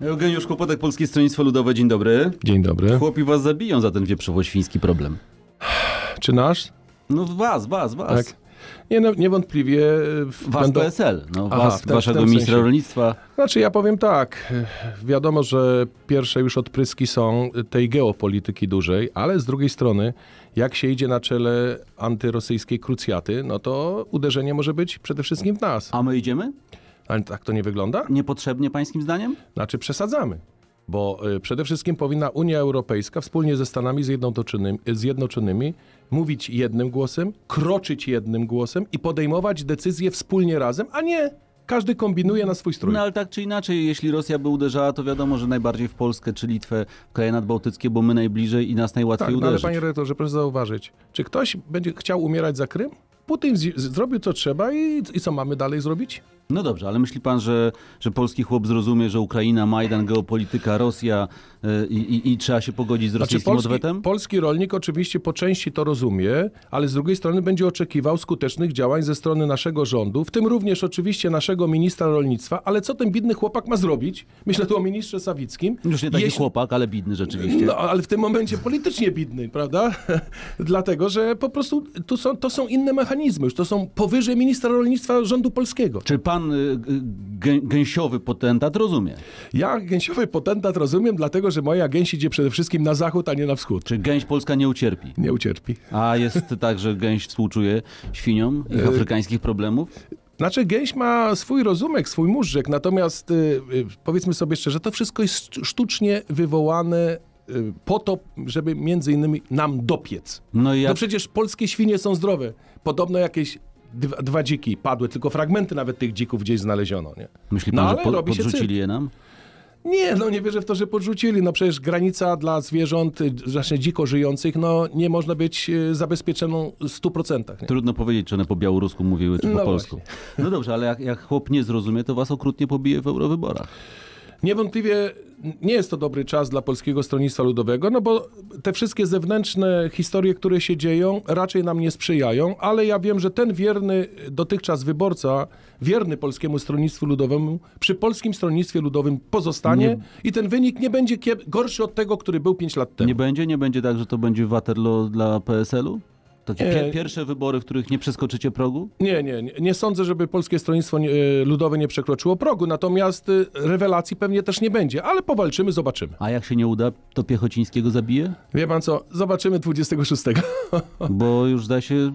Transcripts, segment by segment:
Eugeniusz Kłopotek, Polskie Stronnictwo Ludowe, dzień dobry. Dzień dobry. Chłopi was zabiją za ten wieprzowo-świński problem. Czy nasz? No was. Tak. Nie, no, niewątpliwie... Was PSL, no was, waszego ministra rolnictwa. Znaczy ja powiem tak, wiadomo, że pierwsze już odpryski są tej geopolityki dużej, ale z drugiej strony, jak się idzie na czele antyrosyjskiej krucjaty, no to uderzenie może być przede wszystkim w nas. A my idziemy? Ale tak to nie wygląda? Niepotrzebnie pańskim zdaniem? Znaczy przesadzamy. Bo przede wszystkim powinna Unia Europejska wspólnie ze Stanami Zjednoczonymi mówić jednym głosem, kroczyć jednym głosem i podejmować decyzje wspólnie razem, a nie każdy kombinuje na swój strój. No ale tak czy inaczej, jeśli Rosja by uderzała, to wiadomo, że najbardziej w Polskę czy Litwę, w kraje nadbałtyckie, bo my najbliżej i nas najłatwiej tak, uderzyć. Ale panie redaktorze, proszę zauważyć, czy ktoś będzie chciał umierać za Krym? Putin zrobił co trzeba i co mamy dalej zrobić? No dobrze, ale myśli pan, że polski chłop zrozumie, że Ukraina, Majdan, geopolityka, Rosja i trzeba się pogodzić z rosyjskim odwetem? Polski rolnik oczywiście po części to rozumie, ale z drugiej strony będzie oczekiwał skutecznych działań ze strony naszego rządu, w tym również oczywiście naszego ministra rolnictwa, ale co ten biedny chłopak ma zrobić? Myślę tu o ministrze Sawickim. Już nie taki chłopak, ale bidny rzeczywiście. No, ale w tym momencie politycznie bidny, prawda? Dlatego, że po prostu to są inne mechanizmy, już to są powyżej ministra rolnictwa rządu polskiego. Czy pan gęsiowy potentat rozumie? Ja gęsiowy potentat rozumiem, dlatego, że moja gęś idzie przede wszystkim na zachód, a nie na wschód. Czy gęś polska nie ucierpi? Nie ucierpi. A jest tak, że gęś współczuje świniom ich afrykańskich problemów? Znaczy gęś ma swój rozumek, swój móżdżek, natomiast powiedzmy sobie szczerze, to wszystko jest sztucznie wywołane po to, żeby między innymi nam dopiec. No przecież polskie świnie są zdrowe. Podobno jakieś dwa dziki padły, tylko fragmenty nawet tych dzików gdzieś znaleziono. Nie? Myśli pan, że podrzucili je nam? Nie, no nie wierzę w to, że podrzucili. No przecież granica dla zwierząt właśnie dziko żyjących, no nie można być zabezpieczoną w 100%. Nie? Trudno powiedzieć, czy one po białorusku mówiły, czy po polsku. Właśnie. No dobrze, ale jak chłop nie zrozumie, to was okrutnie pobije w eurowyborach. Niewątpliwie nie jest to dobry czas dla Polskiego Stronnictwa Ludowego, no bo te wszystkie zewnętrzne historie, które się dzieją, raczej nam nie sprzyjają, ale ja wiem, że ten wierny dotychczas wyborca, wierny Polskiemu Stronnictwu Ludowemu, przy Polskim Stronnictwie Ludowym pozostanie i ten wynik nie będzie gorszy od tego, który był 5 lat temu. Nie będzie tak, że to będzie Waterloo dla PSL-u? Takie pierwsze wybory, w których nie przeskoczycie progu? Nie sądzę, żeby Polskie Stronnictwo Ludowe nie przekroczyło progu, natomiast rewelacji pewnie też nie będzie, ale powalczymy, zobaczymy. A jak się nie uda, to Piechocińskiego zabije? Wie pan co, zobaczymy 26. Bo już zda się...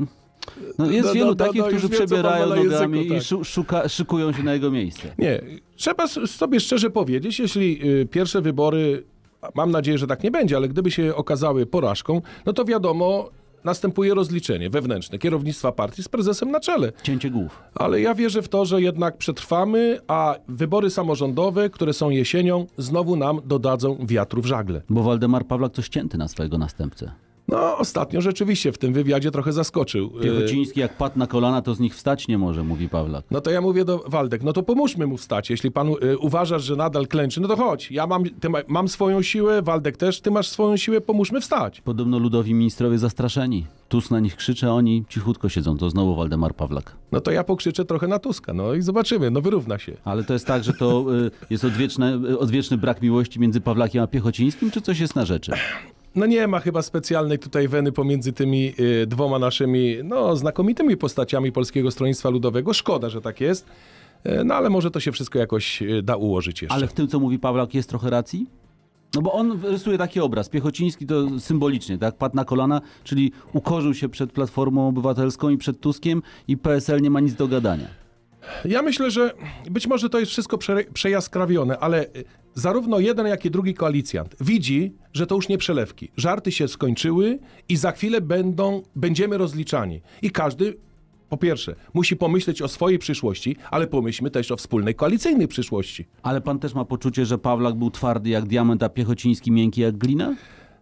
No jest wielu takich, którzy przebierają nogami i szykują się na jego miejsce. Nie, trzeba sobie szczerze powiedzieć, jeśli pierwsze wybory, mam nadzieję, że tak nie będzie, ale gdyby się okazały porażką, no to wiadomo, następuje rozliczenie wewnętrzne kierownictwa partii z prezesem na czele. Cięcie głów. Ale ja wierzę w to, że jednak przetrwamy, a wybory samorządowe, które są jesienią, znowu nam dodadzą wiatru w żagle. Bo Waldemar Pawlak to ścięty na swojego następcę. No, ostatnio rzeczywiście w tym wywiadzie trochę zaskoczył. Piechociński jak padł na kolana, to z nich wstać nie może, mówi Pawlak. No to ja mówię do Waldek, no to pomóżmy mu wstać. Jeśli pan uważasz, że nadal klęczy, no to chodź. Ja mam swoją siłę, Waldek też, ty masz swoją siłę, pomóżmy wstać. Podobno ludowi ministrowie zastraszeni. Tusk na nich krzyczy, a oni cichutko siedzą. To znowu Waldemar Pawlak. No to ja pokrzyczę trochę na Tuska, no i zobaczymy, no wyrówna się. Ale to jest tak, że to jest odwieczny brak miłości między Pawlakiem a Piechocińskim, czy coś jest na rzeczy? No nie ma chyba specjalnej tutaj weny pomiędzy tymi dwoma naszymi, no znakomitymi postaciami Polskiego Stronnictwa Ludowego. Szkoda, że tak jest, no ale może to się wszystko jakoś da ułożyć jeszcze. Ale w tym, co mówi Pawlak, jest trochę racji? No bo on rysuje taki obraz. Piechociński to symbolicznie, tak? Padł na kolana, czyli ukorzył się przed Platformą Obywatelską i przed Tuskiem i PSL nie ma nic do gadania. Ja myślę, że być może to jest wszystko przejaskrawione, ale zarówno jeden, jak i drugi koalicjant widzi, że to już nie przelewki. Żarty się skończyły i za chwilę będziemy rozliczani. I każdy, po pierwsze, musi pomyśleć o swojej przyszłości, ale pomyślmy też o wspólnej koalicyjnej przyszłości. Ale pan też ma poczucie, że Pawlak był twardy jak diament, a Piechociński miękki jak glina?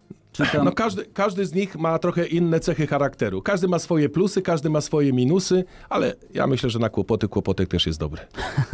No każdy z nich ma trochę inne cechy charakteru. Każdy ma swoje plusy, każdy ma swoje minusy, ale ja myślę, że na kłopotek też jest dobry.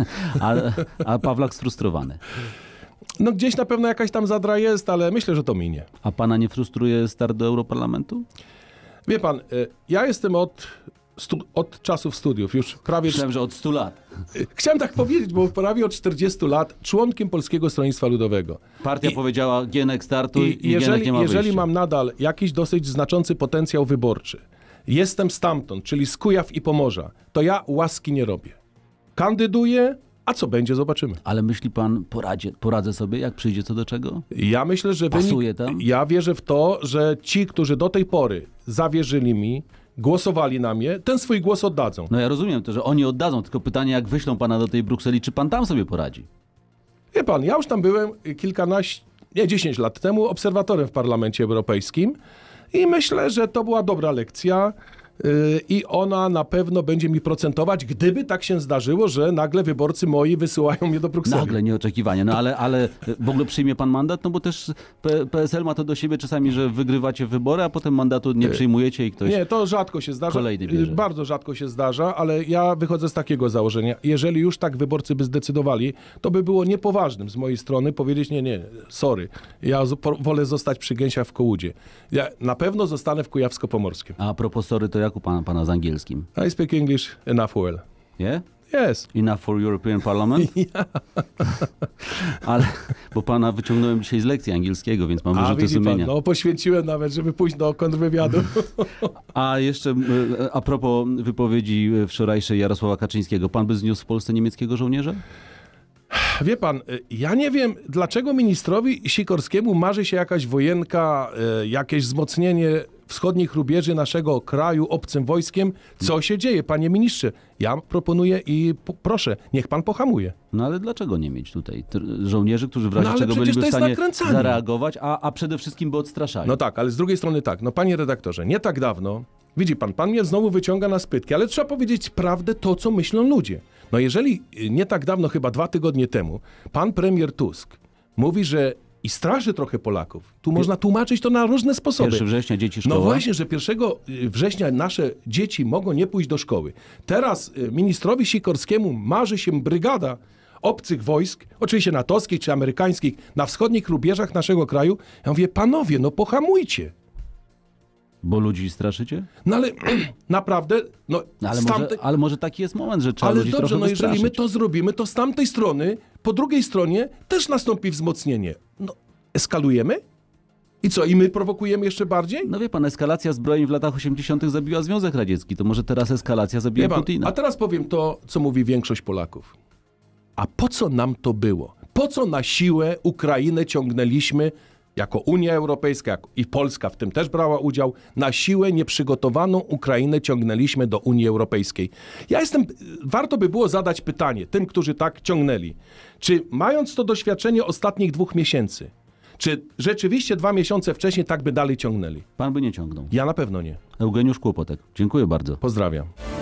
A Pawlak sfrustrowany? No gdzieś na pewno jakaś tam zadra jest, ale myślę, że to minie. A pana nie frustruje start do Europarlamentu? Wie pan, ja jestem od od czasów studiów, już prawie... Myślałem, że od 100 lat. Chciałem tak powiedzieć, bo prawie od 40 lat członkiem Polskiego Stronnictwa Ludowego. Partia powiedziała, Gienek startuj i Gienek nie ma jeżeli wyjścia. mam nadal jakiś dosyć znaczący potencjał wyborczy, jestem stamtąd, czyli z Kujaw i Pomorza, to ja łaski nie robię. Kandyduję, a co będzie, zobaczymy. Ale myśli pan, poradzę sobie, jak przyjdzie co do czego? Ja myślę, że Pasuje tam? Ja wierzę w to, że ci, którzy do tej pory zawierzyli mi, głosowali na mnie, ten swój głos oddadzą. No ja rozumiem to, że oni oddadzą, tylko pytanie, jak wyślą pana do tej Brukseli, czy pan tam sobie poradzi? Wie pan, ja już tam byłem 10 lat temu obserwatorem w Parlamencie Europejskim i myślę, że to była dobra lekcja i ona na pewno będzie mi procentować, gdyby tak się zdarzyło, że nagle wyborcy moi wysyłają mnie do Brukseli. Nagle, nieoczekiwanie. No ale w ogóle przyjmie pan mandat? No bo też PSL ma to do siebie czasami, że wygrywacie wybory, a potem mandatu nie przyjmujecie i ktoś... Nie, to rzadko się zdarza. Kolejny bierze. Bardzo rzadko się zdarza, ale ja wychodzę z takiego założenia. Jeżeli już tak wyborcy by zdecydowali, to by było niepoważnym z mojej strony powiedzieć, nie, sorry, ja wolę zostać przy gęsiach w Kołudzie. Ja na pewno zostanę w Kujawsko-Pomorskim. A propos sorry, to jak u pana z angielskim? I speak English enough well. Nie? Yes. Enough for European Parliament? Ale, bo pana wyciągnąłem dzisiaj z lekcji angielskiego, więc mam wyrzuty widzi sumienia. pan, no poświęciłem nawet, żeby pójść do kontrwywiadu. A jeszcze a propos wypowiedzi wczorajszej Jarosława Kaczyńskiego, pan by zniósł w Polsce niemieckiego żołnierza? Wie pan, ja nie wiem, dlaczego ministrowi Sikorskiemu marzy się jakaś wojenka, jakieś wzmocnienie wschodnich rubieży naszego kraju obcym wojskiem. Co się dzieje, panie ministrze? Ja proponuję i proszę, niech pan pohamuje. No ale dlaczego nie mieć tutaj żołnierzy, którzy w razie ale czego przecież byliby to w jest stanie nakręcanie. zareagować, a przede wszystkim by odstraszali? No tak, ale z drugiej strony tak, no panie redaktorze, nie tak dawno, widzi pan mnie znowu wyciąga na spytki, ale trzeba powiedzieć prawdę, to co myślą ludzie. No jeżeli nie tak dawno, chyba 2 tygodnie temu, pan premier Tusk mówi, że i straszy trochę Polaków. Tu można tłumaczyć to na różne sposoby. 1 września dzieci szkoła. No właśnie, że 1 września nasze dzieci mogą nie pójść do szkoły. Teraz ministrowi Sikorskiemu marzy się brygada obcych wojsk, oczywiście natowskich czy amerykańskich, na wschodnich rubieżach naszego kraju. Ja mówię, panowie, no pohamujcie. Bo ludzi straszycie? No ale naprawdę, no, Ale może taki jest moment, że trzeba ale ludzi dobrze, trochę no jeżeli my wystraszyć. to zrobimy, to z tamtej strony, po drugiej stronie też nastąpi wzmocnienie. No, eskalujemy? I co, i my prowokujemy jeszcze bardziej? No wie pan, eskalacja zbrojeń w latach 80. zabiła Związek Radziecki. To może teraz eskalacja zabije Putina. A teraz powiem to, co mówi większość Polaków. A po co nam to było? Po co na siłę Ukrainę ciągnęliśmy jako Unia Europejska i Polska w tym też brała udział, na siłę nieprzygotowaną Ukrainę ciągnęliśmy do Unii Europejskiej. Warto by było zadać pytanie tym, którzy tak ciągnęli. Czy mając to doświadczenie ostatnich 2 miesięcy, czy rzeczywiście 2 miesiące wcześniej tak by dalej ciągnęli? Pan by nie ciągnął. Ja na pewno nie. Eugeniusz Kłopotek. Dziękuję bardzo. Pozdrawiam.